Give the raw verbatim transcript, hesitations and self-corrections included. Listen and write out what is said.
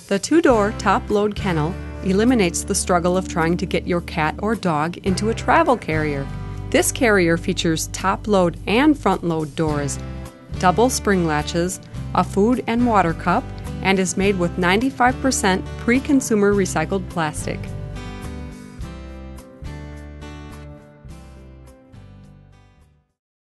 The two-door top load kennel eliminates the struggle of trying to get your cat or dog into a travel carrier. This carrier features top load and front load doors, double spring latches, a food and water cup, and is made with ninety-five percent pre-consumer recycled plastic.